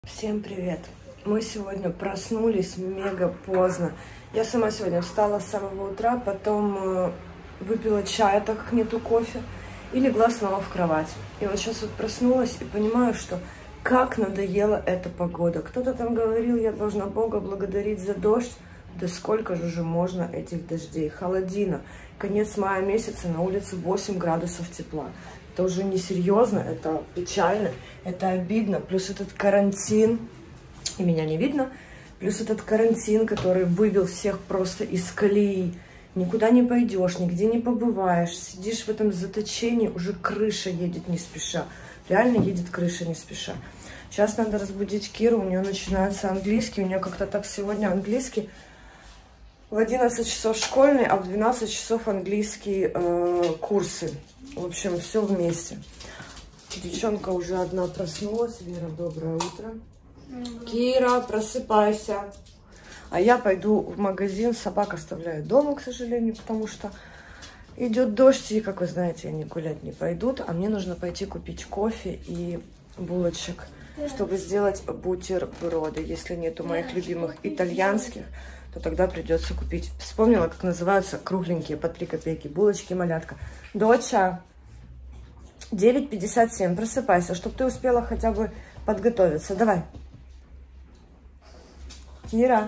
Всем привет! Мы сегодня проснулись мега поздно. Я сама сегодня встала с самого утра, потом выпила чая, так как нету кофе, и легла снова в кровать. И вот сейчас вот проснулась и понимаю, что как надоела эта погода. Кто-то там говорил, я должна Бога благодарить за дождь. Да сколько же уже можно этих дождей? Холодина. Конец мая месяца, на улице 8 градусов тепла. Это уже несерьезно, это печально, это обидно. Плюс этот карантин, и меня не видно, плюс этот карантин, который вывел всех просто из колеи. Никуда не пойдешь, нигде не побываешь, сидишь в этом заточении, уже крыша едет не спеша. Реально едет крыша не спеша. Сейчас надо разбудить Киру, у нее начинается английский, у нее как-то так сегодня английский. В 11 часов школьный, а в 12 часов английские курсы. В общем, все вместе. Девчонка уже одна проснулась. Вера, доброе утро. Кира, просыпайся. А я пойду в магазин. Собак оставляю дома, к сожалению, потому что идет дождь. И, как вы знаете, они гулять не пойдут. А мне нужно пойти купить кофе и булочек, чтобы сделать бутерброды. Если нету моих любимых итальянских, то тогда придется купить. Вспомнила, как называются кругленькие по 3 копейки булочки малятка. Доча, 9:57, просыпайся, чтобы ты успела хотя бы подготовиться. Давай. Кира.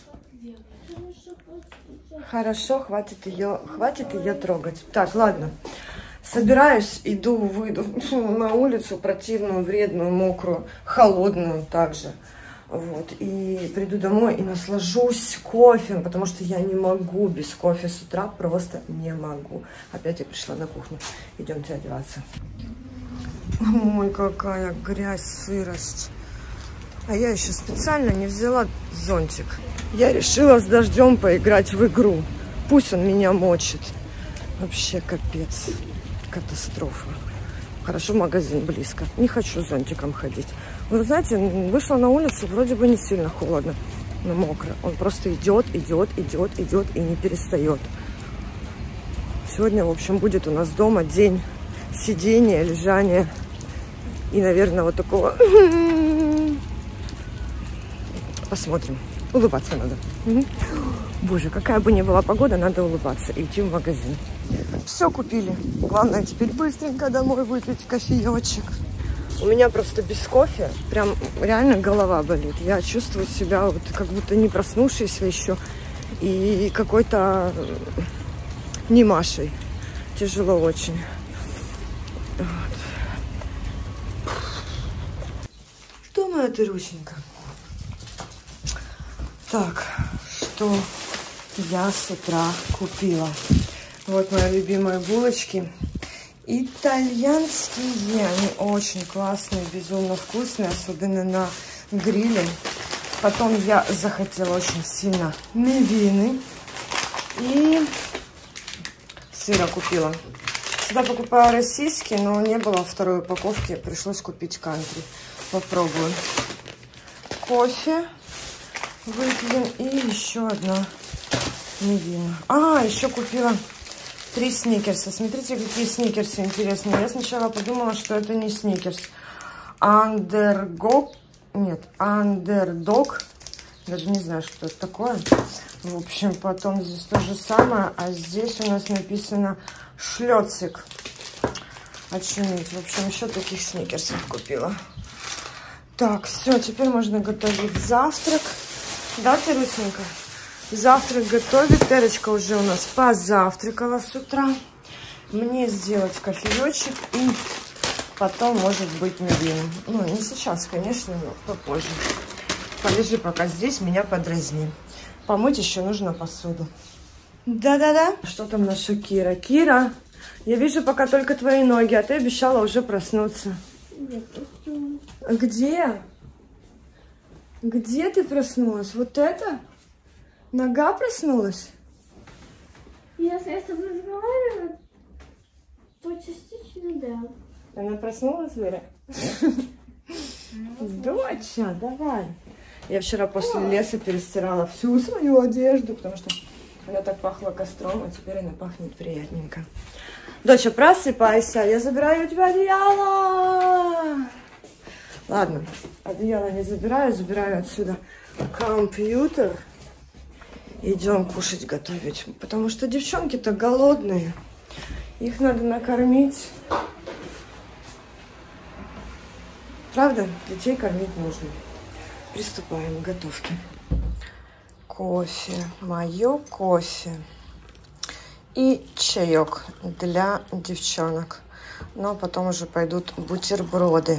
Хорошо, хватит ее трогать. Так, ладно. Собираюсь, выйду на улицу противную, вредную, мокрую, холодную также. Вот, и приду домой и наслажусь кофе, потому что я не могу без кофе с утра, просто не могу. Опять я пришла на кухню. Идемте одеваться. Ой, какая грязь, сырость. А я еще специально не взяла зонтик. Я решила с дождем поиграть в игру. Пусть он меня мочит. Вообще капец. Катастрофа. Хорошо, магазин близко. Не хочу с зонтиком ходить. Вы знаете, вышла на улицу, вроде бы не сильно холодно, но мокро. Он просто идет и не перестает. Сегодня, в общем, будет у нас дома день сидения, лежания и, наверное, вот такого. Посмотрим. Улыбаться надо. Боже, какая бы ни была погода, надо улыбаться и идти в магазин. Все купили. Главное теперь быстренько домой выпить кофеечек. У меня просто без кофе прям реально голова болит. Я чувствую себя вот как будто не проснувшейся еще и какой-то не Машей. Тяжело очень. Вот. Что, моя ты Русенька? Так, что я с утра купила? Вот мои любимые булочки. Итальянские, они очень классные, безумно вкусные, особенно на гриле. Потом я захотела очень сильно мивины и сыра купила. Всегда покупаю российский, но не было второй упаковки, пришлось купить кантри. Попробую. Кофе выпьем и еще одна мивина. А, еще купила 3 сникерса. Смотрите, какие сникерсы интересные. Я сначала подумала, что это не сникерс. Андердог. Даже не знаю, что это такое. В общем, потом здесь то же самое. А здесь у нас написано шлёцик. Очуметь. В общем, еще таких сникерсов купила. Так, все, теперь можно готовить завтрак. Да, Терусенька? Завтрак готовит. Терочка уже у нас позавтракала с утра. Мне сделать кофеечек и потом, может быть, мивину. Ну, не сейчас, конечно, но попозже. Полежи пока здесь, меня подразни. Помыть еще нужно посуду. Да-да-да. Что там наша Кира? Кира, я вижу пока только твои ноги, а ты обещала уже проснуться. Где? Где ты проснулась? Вот это? Нога проснулась? Если я с тобой разговариваю, то частично да. Она проснулась, Вера? Доча, давай. Я вчера после леса перестирала всю свою одежду, потому что она так пахла костром, а теперь она пахнет приятненько. Доча, просыпайся, я забираю у тебя одеяло. Ладно, одеяло не забираю, забираю отсюда компьютер. Идем кушать, готовить. Потому что девчонки-то голодные. Их надо накормить. Правда? Детей кормить нужно. Приступаем к готовке. Кофе. Мое кофе. И чаек для девчонок. Но потом уже пойдут бутерброды.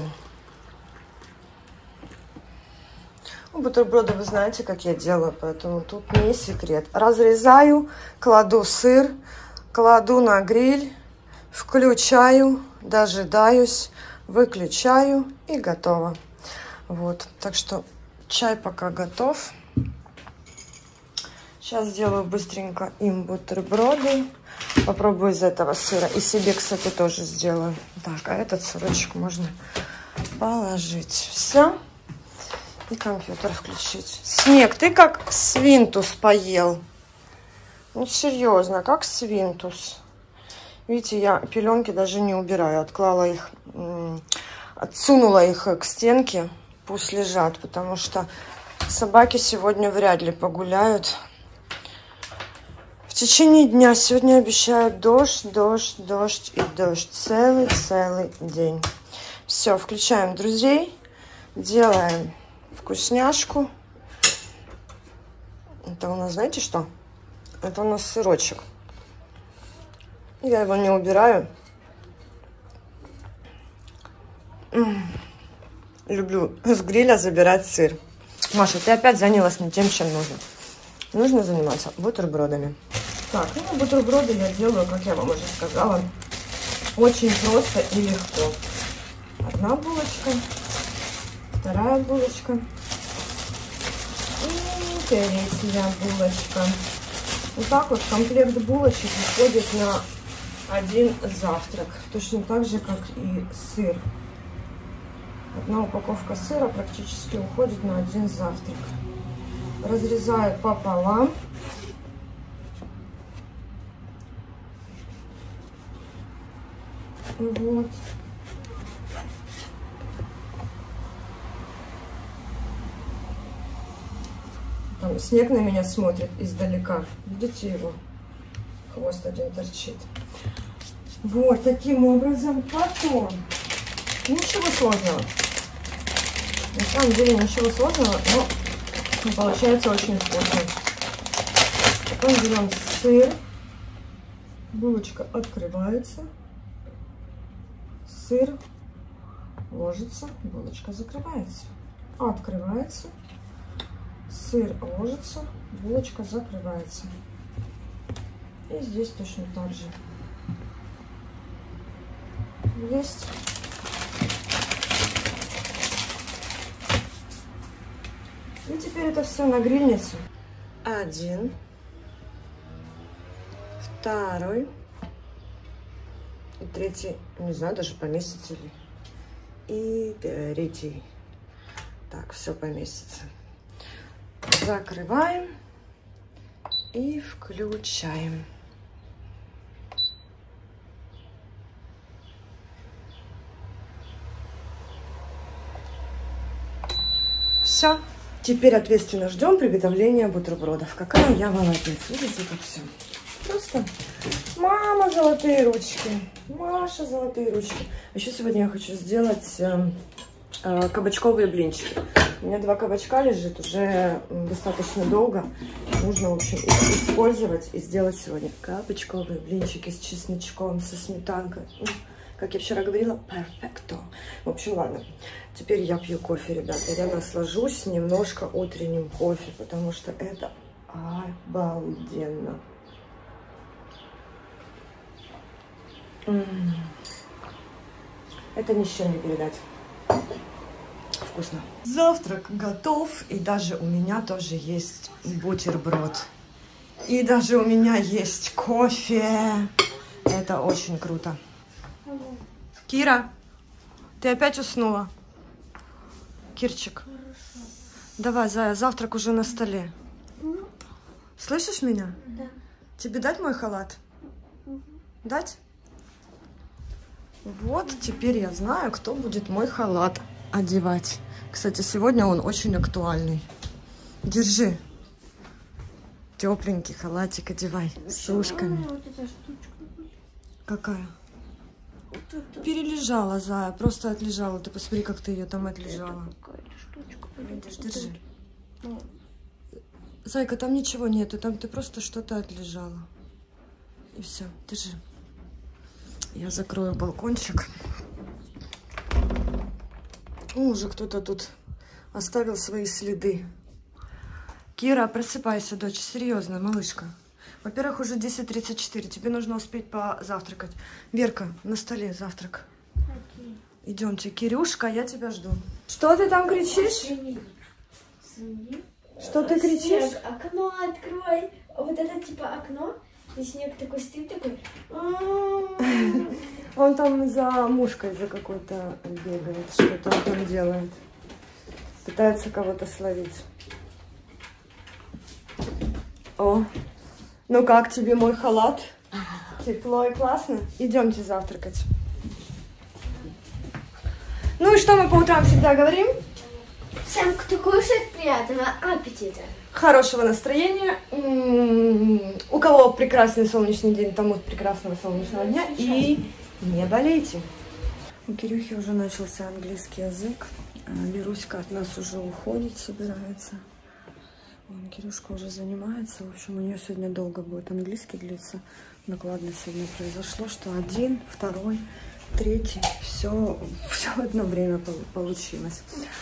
Бутерброды вы знаете, как я делаю, поэтому тут не секрет. Разрезаю, кладу сыр, кладу на гриль, включаю, дожидаюсь, выключаю и готово. Вот, так что чай пока готов. Сейчас сделаю быстренько им бутерброды. Попробую из этого сыра. И себе, кстати, тоже сделаю. Так, а этот сырочек можно положить. Все. И компьютер включить. Снег, ты как свинтус поел. Ну, серьезно, как свинтус. Видите, я пеленки даже не убираю. Отклала их, отсунула их к стенке. Пусть лежат, потому что собаки сегодня вряд ли погуляют. В течение дня сегодня обещают дождь, дождь, дождь и дождь. Целый день. Все, включаем друзей. Делаем вкусняшку. Это у нас, знаете что? Это у нас сырочек. Я его не убираю. Люблю с гриля забирать сыр. Маша, ты опять занялась не тем, чем нужно. Нужно заниматься бутербродами. Так, ну бутерброды я делаю, как я вам уже сказала, очень просто и легко. Одна булочка, вторая булочка и третья булочка. Вот так вот комплект булочек уходит на один завтрак. Точно так же, как и сыр. Одна упаковка сыра практически уходит на один завтрак. Разрезаю пополам. Вот. Там снег на меня смотрит издалека. Видите его? Хвост один торчит. Вот таким образом. Потом. Ничего сложного. На самом деле ничего сложного, но получается очень вкусно. Потом берем сыр. Булочка открывается. Сыр ложится, булочка закрывается. Открывается. Сыр ложится, булочка закрывается. И здесь точно так же. Есть. И теперь это все на грильницу. Один. Второй. И третий. Не знаю, даже поместится ли. И третий. Так, все поместится. Закрываем и включаем. Все. Теперь ответственно ждем приготовления бутербродов. Какая я молодец. Видите, как все. Просто мама золотые ручки. Маша золотые ручки. Еще сегодня я хочу сделать кабачковые блинчики. У меня 2 кабачка лежит уже достаточно долго. Нужно, в общем, их использовать и сделать сегодня кабачковые блинчики с чесночком, со сметанкой. Как я вчера говорила, перфекто. В общем, ладно. Теперь я пью кофе, ребята. Я наслажусь немножко утренним кофе, потому что это обалденно. Это ни с чем не передать. Вкусно. Завтрак готов. И даже у меня тоже есть бутерброд. И даже у меня есть кофе. Это очень круто. Кира, ты опять уснула? Кирчик. Хорошо. Давай, Зая, завтрак уже на столе. Слышишь меня? Да. Тебе дать мой халат? Дать? Вот, теперь я знаю, кто будет мой халат одевать. Кстати, сегодня он очень актуальный. Держи. Тепленький халатик одевай с ушками. Вот эта штучка. Какая? Вот это. Перележала, Зая, просто отлежала. Ты посмотри, как ты ее там отлежала. Какая-то штучка. Видишь, держи. Ну. Зайка, там ничего нету, там ты просто что-то отлежала. И все, держи. Я закрою балкончик. О, уже кто-то тут оставил свои следы. Кира, просыпайся, дочь, серьезно, малышка. Во-первых, уже 10:34, тебе нужно успеть позавтракать. Верка, на столе завтрак. Окей. Идемте, Кирюшка, я тебя жду. Что ты там кричишь? Снег. Что ты кричишь? Снег, окно открой. Вот это типа окно. И снег такой стоит, такой. Он там за мушкой за какой-то бегает, что-то он там делает. Пытается кого-то словить. О, ну как тебе мой халат? Тепло и классно? Идемте завтракать. Ну и что мы по утрам всегда говорим? Всем, кто кушает, приятного аппетита. Хорошего настроения. У кого прекрасный солнечный день, тому прекрасного солнечного дня. И не болейте. У Кирюхи уже начался английский язык. Веруська от нас уже уходит, собирается. Кирюшка уже занимается. В общем, у нее сегодня долго будет английский длиться. Накладно сегодня произошло, что 1, 2, 3, все в одно время получилось.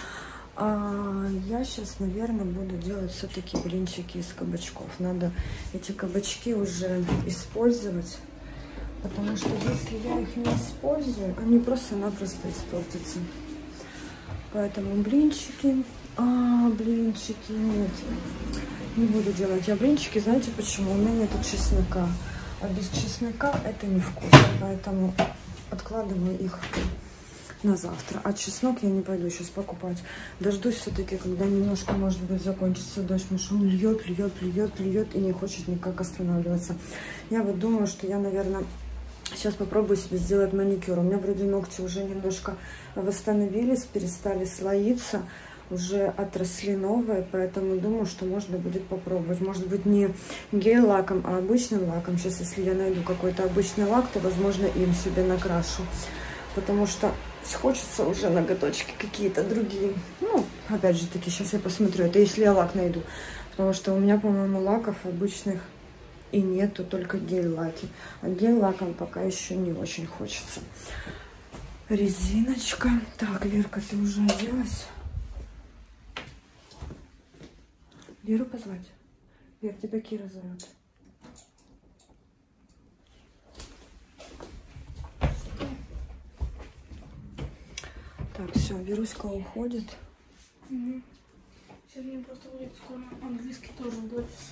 Я сейчас, наверное, буду делать все-таки блинчики из кабачков. Надо эти кабачки уже использовать, потому что если я их не использую, они просто-напросто испортятся. Поэтому блинчики... блинчики нет. Не буду делать я блинчики. Знаете почему? У меня нет чеснока. А без чеснока это невкусно. Поэтому откладываю их на завтра. А чеснок я не пойду сейчас покупать. Дождусь все-таки, когда немножко, может быть, закончится дождь. Потому что он льет и не хочет никак останавливаться. Я вот думаю, что я, наверное, сейчас попробую себе сделать маникюр. У меня вроде ногти уже немножко восстановились, перестали слоиться. Уже отросли новые, поэтому думаю, что можно будет попробовать. Может быть, не гель-лаком, а обычным лаком. Сейчас, если я найду какой-то обычный лак, то, возможно, им себе накрашу. Потому что хочется уже ноготочки какие-то другие. Ну, опять же таки, сейчас я посмотрю. Это если я лак найду. Потому что у меня, по-моему, лаков обычных и нету, только гель-лаки. А гель-лаком пока еще не очень хочется. Резиночка. Так, Верка, ты уже оделась? Веру позвать? Вер, тебя Кира зовет. Так, все, Веруська уходит. Угу. Сейчас мне просто будет скоро английский тоже учится.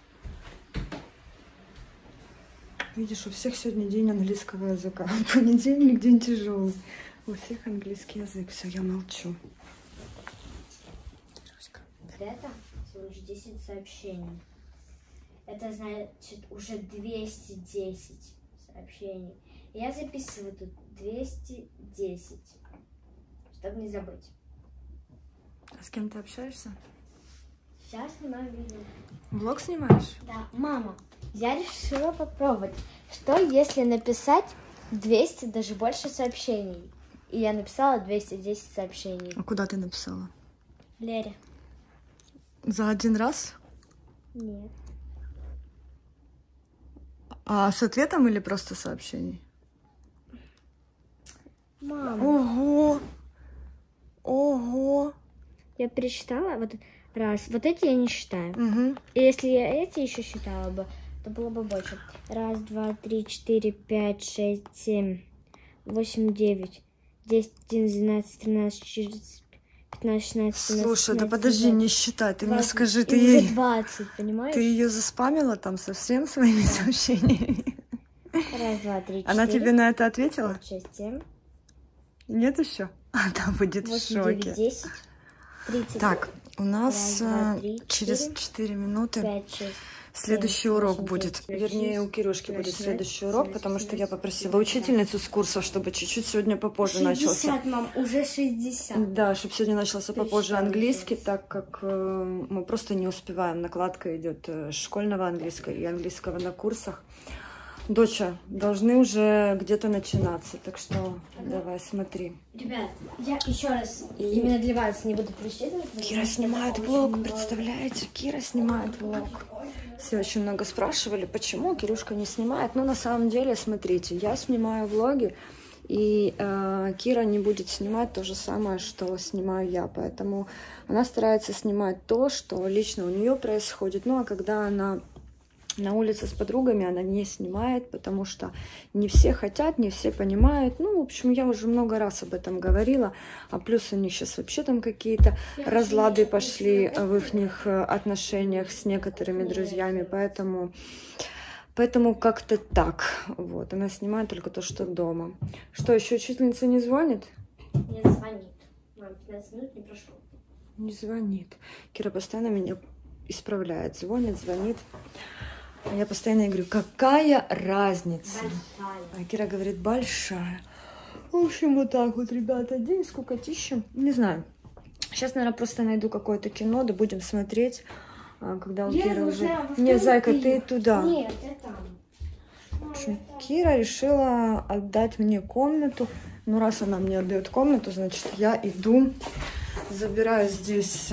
Видишь, у всех сегодня день английского языка. Понедельник день тяжелый. У всех английский язык. Все, я молчу. Это всего лишь 10 сообщений. Это значит уже 210 сообщений. Я записываю тут 210, чтобы не забыть. А с кем ты общаешься? Сейчас снимаю видео. Влог снимаешь? Да. Мама, я решила попробовать, что если написать 200, даже больше сообщений. И я написала 210 сообщений. А куда ты написала? Лере. За один раз? Нет. А с ответом или просто сообщений? Мама. Ого! Ого! Я пересчитала вот раз. Вот эти я не считаю. Угу. И если я эти еще считала бы, то было бы больше. 1, 2, 3, 4, 5, 6, 7, 8, 9, 10, 11, 12, 13, 14, 15, 16, 17, Слушай, 18, да подожди, 19, не считай. Ты 20, мне скажи, ты и ей... уже 20, понимаешь? Ты ее заспамила там совсем своими сообщениями? 1, 2, 3, 4. Она тебе на это ответила? 5, 6, 7. Нет еще? Она будет 8, в шоке. 9, 10, 30. Так, у нас 1, 2, 3, через 4, 4 минуты 5, 6, Следующий урок будет. Вернее, у Кирюшки будет следующий урок, потому что я попросила учительницу с курсов, чтобы чуть-чуть сегодня попозже начался. 60, мам, уже 60. Да, чтобы сегодня начался попозже английский, так как мы просто не успеваем. Накладка идет школьного английского и английского на курсах. Доча, должны уже где-то начинаться, так что давай, смотри. Ребят, я еще раз именно для вас не буду прочитывать. Кира снимает влог, представляете? Кира снимает влог. Все очень много спрашивали, почему Кирюшка не снимает. Но на самом деле, смотрите, я снимаю влоги, и Кира не будет снимать то же самое, что снимаю я. Поэтому она старается снимать то, что лично у нее происходит. Ну, а когда она на улице с подругами, она не снимает, потому что не все хотят, не все понимают. Ну, в общем, я уже много раз об этом говорила. А плюс у них сейчас вообще там какие-то разлады пошли в их отношениях с некоторыми друзьями. Поэтому как-то так. Вот, она снимает только то, что дома. Что, еще учительница не звонит? Не звонит. Мам, 15 минут не прошло. Не звонит. Кира постоянно меня исправляет. Звонит, звонит. Я постоянно говорю, какая разница? Большая. А Кира говорит, большая. В общем, вот так вот, ребята, день скукотища. Не знаю. Сейчас, наверное, просто найду какое-то кино, да будем смотреть, когда у Киры уже... Не, зайка, ты туда. Нет, я там. В общем, Кира решила отдать мне комнату. Ну, раз она мне отдает комнату, значит, я иду, забираю здесь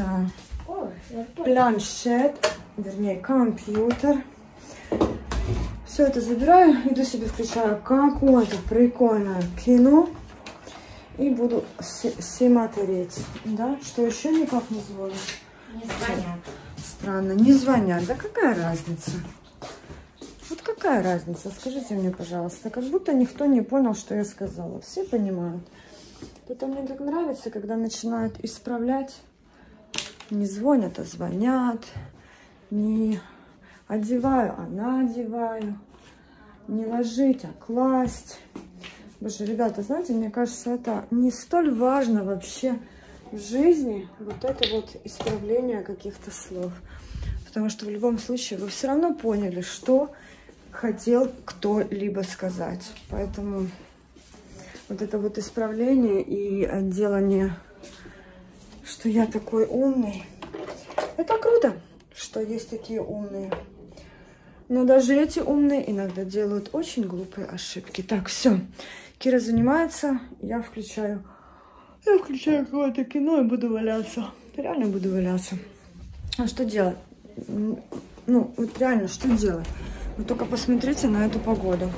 планшет, вернее, компьютер. Все это забираю, иду себе включаю какое-то прикольное кино и буду смотреть. Да? Что еще никак не звонят? Не звонят. Странно, не звонят. Да какая разница? Вот какая разница? Скажите мне, пожалуйста. Как будто никто не понял, что я сказала. Все понимают. Это мне так нравится, когда начинают исправлять. Не звонят, а звонят. Не одеваю, а надеваю. Не ложить, а класть. Боже, ребята, знаете, мне кажется, это не столь важно вообще в жизни, вот это вот исправление каких-то слов. Потому что в любом случае вы все равно поняли, что хотел кто-либо сказать. Поэтому вот это вот исправление и делание, что я такой умный, это круто, что есть такие умные. Но даже эти умные иногда делают очень глупые ошибки. Так, все. Кира занимается, я включаю какое-то кино и буду валяться. Реально буду валяться. А что делать? Ну, вот реально, что делать? Вы только посмотрите на эту погоду.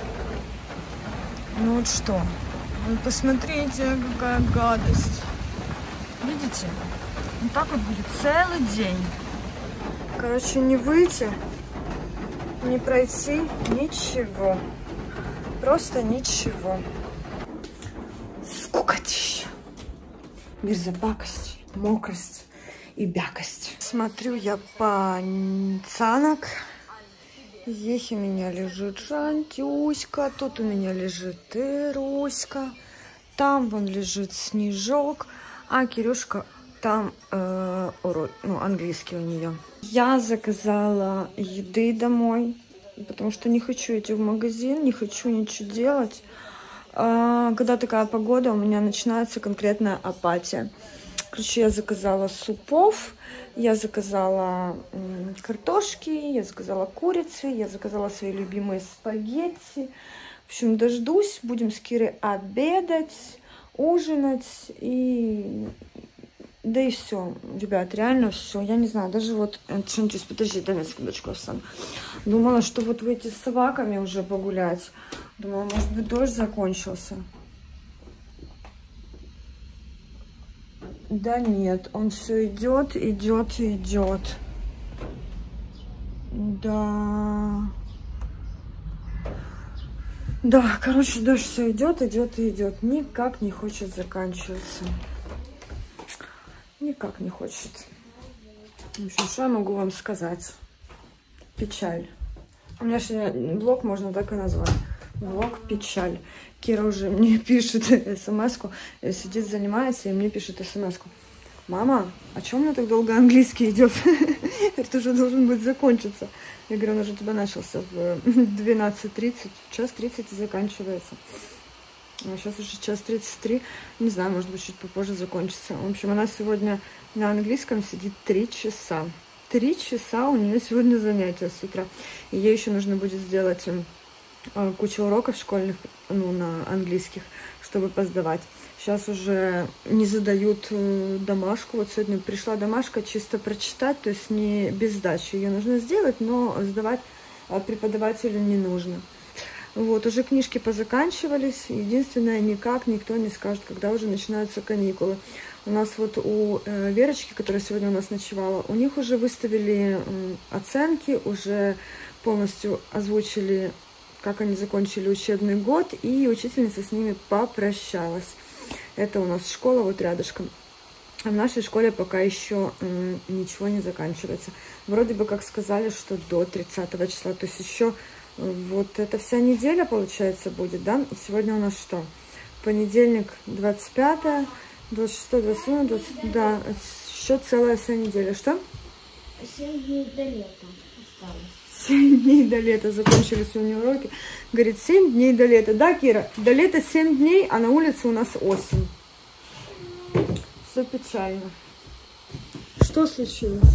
Ну вот что? Вы посмотрите, какая гадость. Видите? Вот так вот будет целый день. Короче, не выйти, не пройти, ничего. Просто ничего. Скукотища. Мерзопакость, мокрость и бякость. Смотрю я пацанок. Здесь у меня лежит Жантюська, тут у меня лежит Ируська, там вон лежит Снежок, а Кирюшка там английский у нее. Я заказала еды домой, потому что не хочу идти в магазин, не хочу ничего делать. Когда такая погода, у меня начинается конкретная апатия. Короче, я заказала супов, я заказала картошки, я заказала курицы, я заказала свои любимые спагетти. В общем, дождусь, будем с Кирой обедать, ужинать и... Да и все, ребят, реально все. Я не знаю, даже вот... Шантюсь, подожди, дай мне секундочку, Оксана. Думала, что вот выйти с собаками уже погулять. Думала, может быть, дождь закончился. Да нет, он все идет, идет и идет. Да. Да, короче, дождь все идет, идет и идет. Никак не хочет заканчиваться. Никак не хочет. В общем, что я могу вам сказать? Печаль. У меня сегодня влог можно так и назвать. Влог печаль. Кира уже мне пишет смс-ку, сидит, занимается, и мне пишет смс-ку. Мама, а чё у меня так долго английский идет? Это уже должен быть закончиться. Я говорю, он уже у тебя начался в 12:30, в 1:30 и заканчивается. А сейчас уже 1:33, не знаю, может быть, чуть попозже закончится. В общем, она сегодня на английском сидит 3 часа. 3 часа у нее сегодня занятия с утра. И ей еще нужно будет сделать кучу уроков школьных, ну, на английских, чтобы посдавать. Сейчас уже не задают домашку. Вот сегодня пришла домашка чисто прочитать, то есть не без сдачи. Ее нужно сделать, но сдавать преподавателю не нужно. Вот, уже книжки позаканчивались. Единственное, никак никто не скажет, когда уже начинаются каникулы. У нас вот у Верочки, которая сегодня у нас ночевала, у них уже выставили оценки, уже полностью озвучили, как они закончили учебный год, и учительница с ними попрощалась. Это у нас школа вот рядышком. А в нашей школе пока еще ничего не заканчивается. Вроде бы как сказали, что до 30 числа, то есть еще вот эта вся неделя, получается, будет, да? Сегодня у нас что? Понедельник 25, 26, 27, 20, да, еще целая вся неделя. Что? 7 дней до лета осталось. 7 дней до лета, закончились сегодня уроки. Говорит, 7 дней до лета. Да, Кира? До лета 7 дней, а на улице у нас осень. Все печально. Что случилось?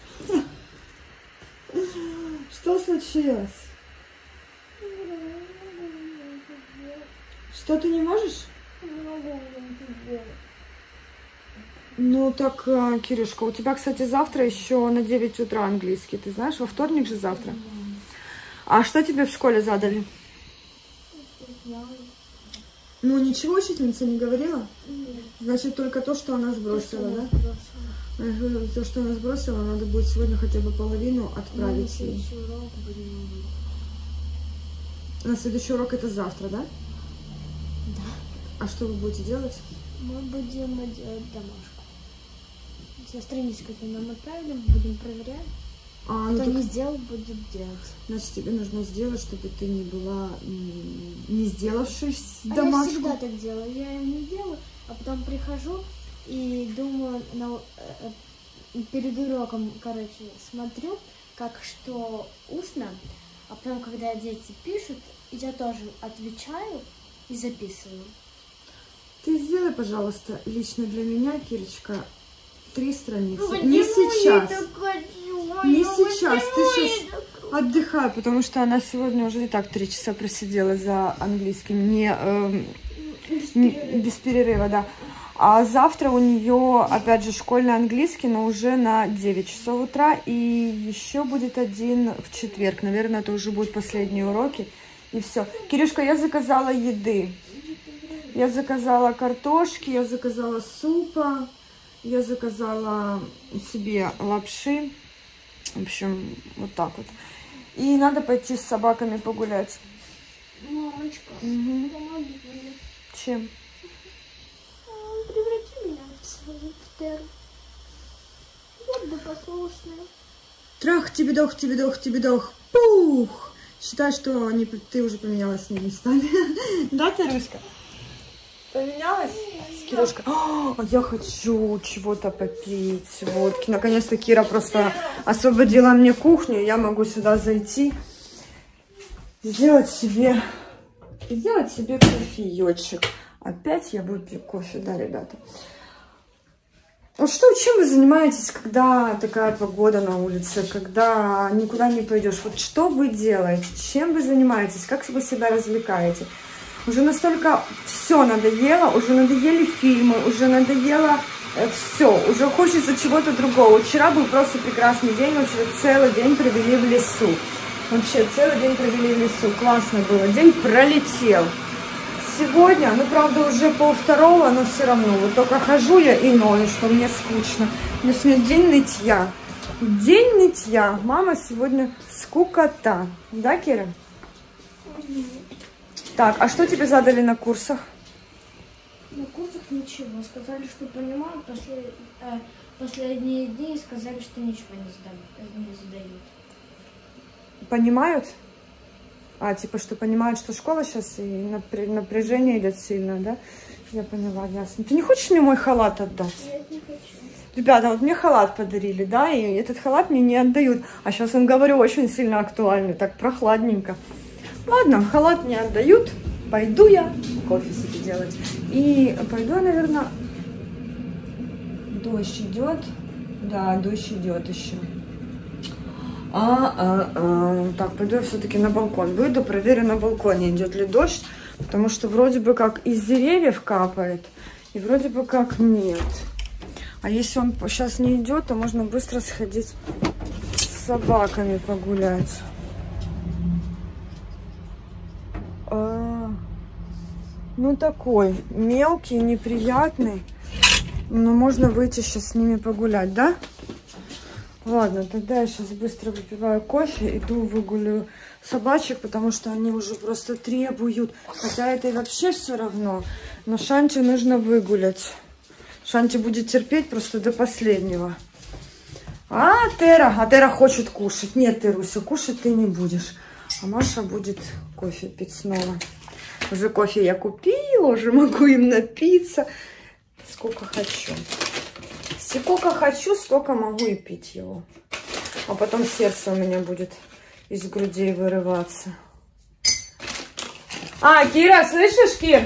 Что случилось? Что ты не можешь? Ну так, Кирюшка, у тебя, кстати, завтра еще на 9 утра английский. Ты знаешь, во вторник же завтра. А что тебе в школе задали? Ну, ничего учительница не говорила? Нет. Значит, только то, что она сбросила, да? Сбросила. То, что она сбросила, надо будет сегодня хотя бы половину отправить ей. На следующий урок это завтра, да? Да. А что вы будете делать? Мы будем делать домашку. Со страничкой, которую нам отправили, будем проверять. Ну, Кто так, не сделал, будет делать. значит, тебе нужно сделать, чтобы ты не была не сделавшись А домашку. я всегда так делаю. Я ее не делаю, а потом прихожу и думаю, перед уроком, короче, смотрю, как что устно, а потом, когда дети пишут, я тоже отвечаю и записываю. Ты сделай, пожалуйста, лично для меня, Кирочка, 3 страницы. Почему Не сейчас. я так хочу? Не Ну, сейчас. Ты почему сейчас я так хочу? отдыхай, потому что она сегодня уже и так 3 часа просидела за английским, без перерыва, да. А завтра у нее, опять же, школьный английский, но уже на 9 часов утра. И еще будет один в четверг. Наверное, это уже будут последние уроки. И все. Кирюшка, я заказала еды. Я заказала картошки, я заказала супа, я заказала себе лапши. В общем, вот так вот. И надо пойти с собаками погулять. Мамочка, Угу. помоги мне. Чем? Преврати меня в свою теру. Я буду послушная. Трах, тебе-дох, тебе-дох, тебе-дох. Пух! Считай, что ты уже поменялась с ней местами. Да, Таруська? Поменялась? Кирюшка, я хочу чего-то попить, водки. Наконец-то Кира просто освободила мне кухню, я могу сюда зайти, сделать себе кофеечек. Опять я выпью кофе, да, ребята? Вот чем вы занимаетесь, когда такая погода на улице, когда никуда не пойдешь? Вот что вы делаете? Чем вы занимаетесь? Как вы себя развлекаете? Уже настолько все надоело, уже надоели фильмы, уже надоело все, уже хочется чего-то другого. Вчера был просто прекрасный день, вообще целый день провели в лесу. Вообще целый день провели в лесу, классно было, день пролетел. Сегодня, ну правда уже 1:30, но все равно, вот только хожу я и ною, что мне скучно. У меня сегодня день нытья. День нытья. Мама сегодня скукота. Да, Кира? Так, а что тебе задали на курсах? На курсах ничего. Сказали, что понимают. Последние дни сказали, что ничего не задают. Понимают? Типа, что понимают, что школа сейчас и напряжение идет сильно, да? Я поняла, ясно. Ты не хочешь мне мой халат отдать? Нет, не хочу. Ребята, вот мне халат подарили, да, и этот халат мне не отдают. А сейчас, он, говорю, очень сильно актуальный, так прохладненько. Ладно, халат не отдают. Пойду я кофе себе делать. И пойду, наверное... Дождь идет. Да, дождь идет еще. Так, пойду я все-таки на балкон. Выйду, проверю на балконе, идет ли дождь. Потому что вроде бы как из деревьев капает. И вроде бы как нет. А если он сейчас не идет, то можно быстро сходить с собаками погулять. Ну такой мелкий, неприятный. Но можно выйти сейчас с ними погулять, да? Ладно, тогда я сейчас быстро выпиваю кофе, иду выгуляю собачек, потому что они уже просто требуют. Хотя это и вообще все равно. Но Шанти нужно выгулять. Шанти будет терпеть просто до последнего. А Тера хочет кушать. Нет, Теруся, кушать ты не будешь. А Маша будет кофе пить снова. Уже кофе я купила, уже могу им напиться. Сколько хочу. Сколько хочу, столько могу и пить его. А потом сердце у меня будет из грудей вырываться. А, Кира, слышишь, Кир?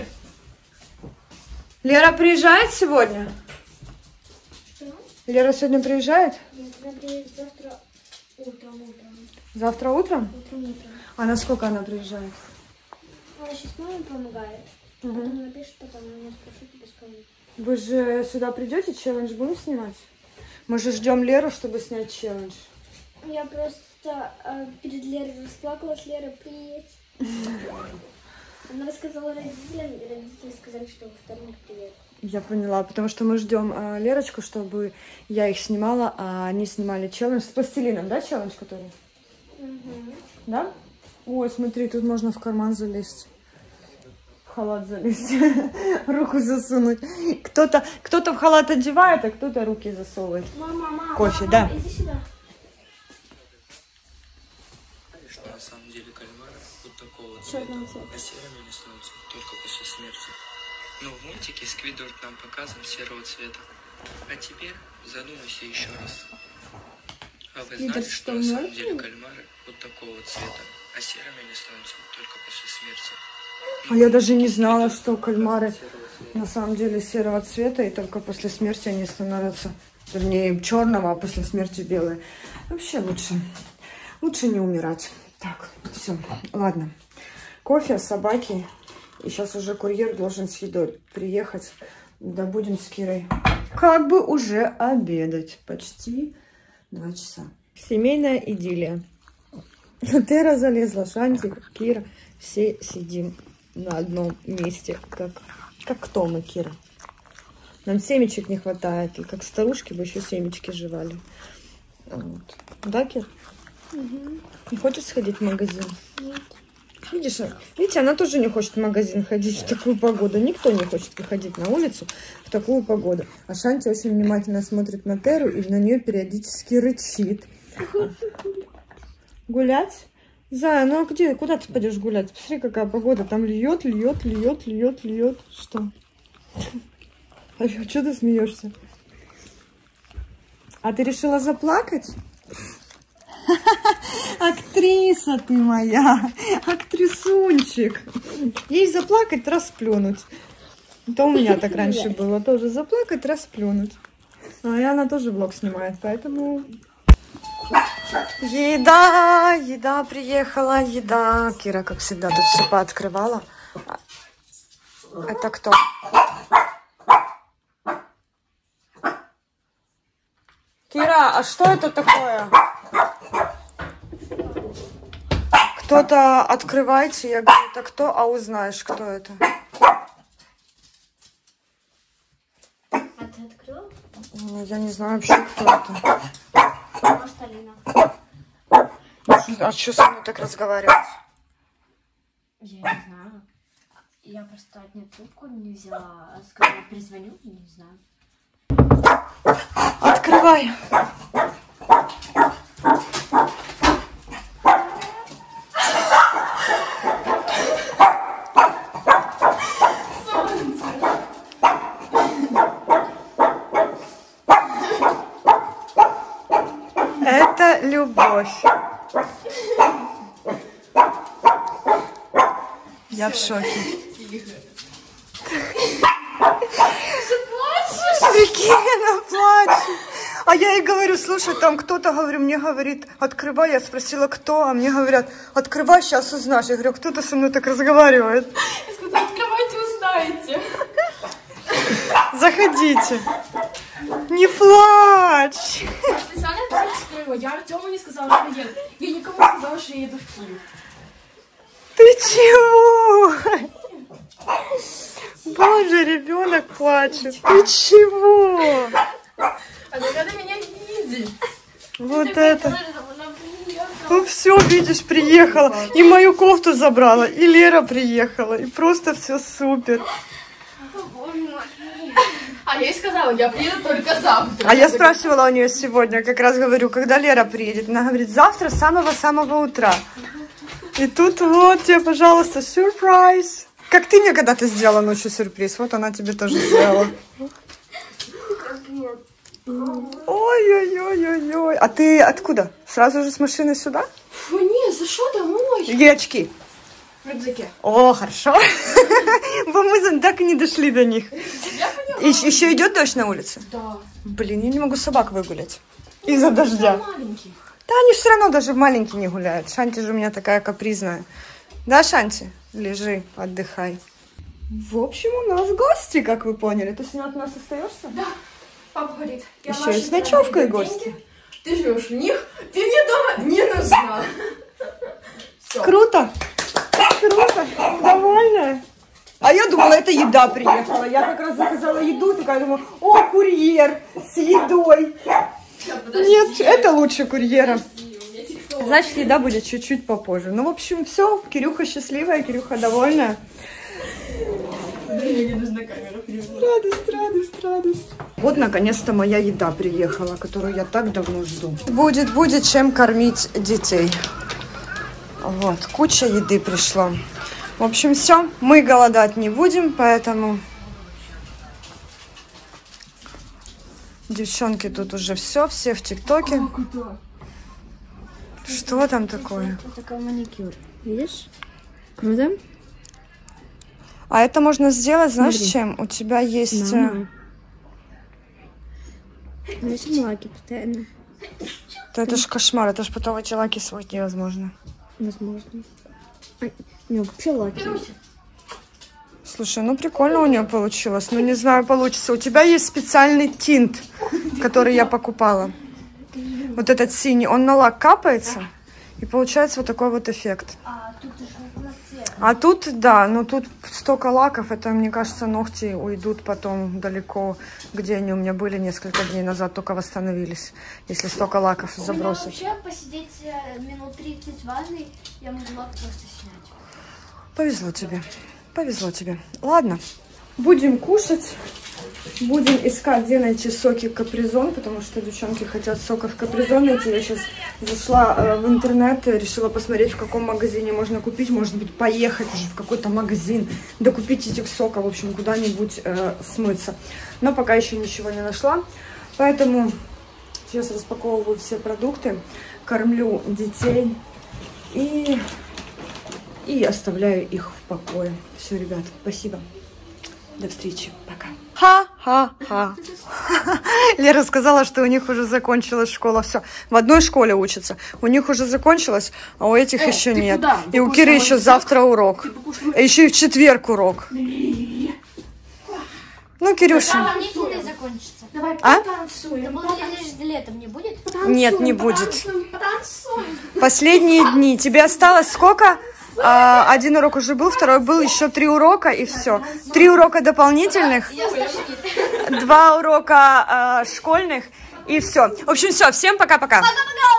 Лера приезжает сегодня? Что? Лера сегодня приезжает? Нет, она приедет завтра утром. Завтра утром? Утром. А на сколько она приезжает? Она сейчас маме помогает. Потом напишет, потом меня спрошу, тебе скажу. Вы же сюда придете, челлендж будем снимать? Мы же ждем Леру, чтобы снять челлендж. Я просто перед Лерой расплакалась. Лера, привет. Она рассказала родителям, и родители сказали, что во вторник привет. Я поняла, потому что мы ждем Лерочку, чтобы я их снимала, а они снимали челлендж с пластилином, да, челлендж который? Угу. Да? Ой, смотри, тут можно в карман залезть. В халат залезть. Руку засунуть. Кто-то в халат одевает, а кто-то руки засовывает. Мама, кофе, да. Иди сюда. Что на самом деле кальмары вот такого цвета, а серыми они становятся только после смерти. Но в мультике Сквидвард нам показан серого цвета. А теперь задумайся еще раз. А вы знали, что на самом деле кальмары вот такого цвета, а серыми они становятся только после смерти? А я даже не знала, что кальмары на самом деле серого цвета, и только после смерти они становятся, вернее, черного, а после смерти белые. Вообще лучше не умирать. Так, все, ладно. Кофе, собаки. И сейчас уже курьер должен с едой приехать. Да будем с Кирой как бы уже обедать. Почти 2 часа. Семейная идиллия. Тера залезла, Шанти, Кира. Все сидим на одном месте. Как кто мы, Кира? Нам семечек не хватает. И как старушки бы еще семечки жевали. Вот. Да, Кир? Угу. Не хочешь сходить в магазин? Нет. Видите, она тоже не хочет в магазин ходить в такую погоду. Никто не хочет выходить на улицу в такую погоду. А Шанти очень внимательно смотрит на Теру и на нее периодически рычит. Гулять? Зая, ну а где? Куда ты пойдешь гулять? Посмотри, какая погода. Там льет. Что? А что ты смеешься? А ты решила заплакать? Актриса ты моя, актрисунчик. Ей заплакать, расплюнуть. Это у меня так раньше было, тоже заплакать, расплюнуть. А и она тоже влог снимает, поэтому... Еда приехала, еда. Кира, как всегда, тут все пооткрывала. Это кто? Кира, а что это такое? Кто-то открывайте, я говорю, это кто? А узнаешь, кто это? А ты открыл? Я не знаю вообще, кто это. Может, Алина. А что со мной так разговаривать? Я не знаю. Я просто от нее трубку не взяла. Сказала, перезвоню, не знаю. Открывай. Это любовь. Я в шоке. Прикинь, она плачет. А я ей говорю, слушай, там кто-то, говорю, мне говорит, открывай. Я спросила, кто, а мне говорят, открывай, сейчас узнаешь. Я говорю, кто-то со мной так разговаривает. Я сказала, открывайте, узнаете. Заходите. Не плачь. Я специально это скрыла. Я Артему не сказала, что еду. Я никому не сказала, что я еду в Киев. Ты чего? Боже, ребенок плачет. Ты чего? Она надо меня видеть. Вот это. Ну все, видишь, приехала. И мою кофту забрала, и Лера приехала. И просто все супер. А я ей сказала, я приеду только завтра. А я спрашивала у нее сегодня, как раз говорю, когда Лера приедет. Она говорит, завтра с самого-самого утра. И тут вот тебе, пожалуйста, сюрприз. Как ты мне когда-то сделала ночью сюрприз. Вот она тебе тоже сделала. Ой-ой-ой-ой-ой. А ты откуда? Сразу же с машины сюда? Фу, нет, за что домой? Где очки? В рюкзаке. О, хорошо. Бо мы так и не дошли до них. Я поняла. Еще идет дождь на улице? Да. Блин, я не могу собак выгулять. Из-за дождя. Маленький. Да они все равно даже маленькие не гуляют. Шанти же у меня такая капризная. Да, Шанти? Лежи, отдыхай. В общем, у нас гости, как вы поняли. Ты сегодня от нас остаешься? Да. Папа говорит, я Еще Маше и с ночевкой даю гости. деньги, ты живешь в них, ты мне дома не нужна. Всё. Круто. Круто. Довольная? А я думала, это еда приехала. Я как раз заказала еду, такая думаю, о, курьер с едой. Подожди. Нет, это лучше курьера. Подожди, у меня TikTok. Значит, еда будет чуть-чуть попозже. Ну, в общем, все. Кирюха счастливая, Кирюха довольная. Мне не нужна камера. Радость, радость, радость. Вот, наконец-то, моя еда приехала, которую я так давно жду. Будет чем кормить детей. Вот, куча еды пришла. В общем, все. Мы голодать не будем, поэтому... Девчонки тут уже все в ТикТоке. Что там такое? Это такой маникюр. Видишь? Круто? А это можно сделать, знаешь, Смотри. чем? У тебя есть... Мама. Здесь лаки постоянно. Да это ж кошмар, это ж потом эти лаки сводить невозможно. Возможно. Не, вообще лаки. Слушай, ну прикольно у нее получилось. Ну не знаю, получится. У тебя есть специальный тинт, который я покупала. Вот этот синий, он на лак капается. И получается вот такой вот эффект. А тут, да, но тут столько лаков, это, мне кажется, ногти уйдут потом далеко, где они у меня были несколько дней назад, только восстановились, если столько лаков забросить. Вообще посидеть минут 30 в ванной, я могла просто снять. Повезло тебе, повезло тебе. Ладно, будем кушать, будем искать, где найти соки капризон, потому что девчонки хотят соков капризон найти. Я сейчас зашла в интернет, решила посмотреть, в каком магазине можно купить, может быть, поехать уже в какой-то магазин, докупить этих соков, в общем, куда-нибудь смыться. Но пока еще ничего не нашла, поэтому сейчас распаковываю все продукты, кормлю детей и оставляю их в покое. Все, ребят, спасибо. До встречи. Пока. Ха-ха-ха. Лера сказала, что у них уже закончилась школа. Все. В одной школе учатся. У них уже закончилась, а у этих еще ты нет. куда? И у Киры еще завтра урок. А еще и в четверг урок. Ну, Кирюша. Каникулы закончатся. Давай А? потанцуем. Да будет летом, не будет? Нет, не будет. Потанцуем. Последние дни. Тебе осталось сколько? Один урок уже был, второй был, еще 3 урока и все. 3 урока дополнительных, 2 урока школьных и все. В общем, все. Всем пока-пока. Пока-пока!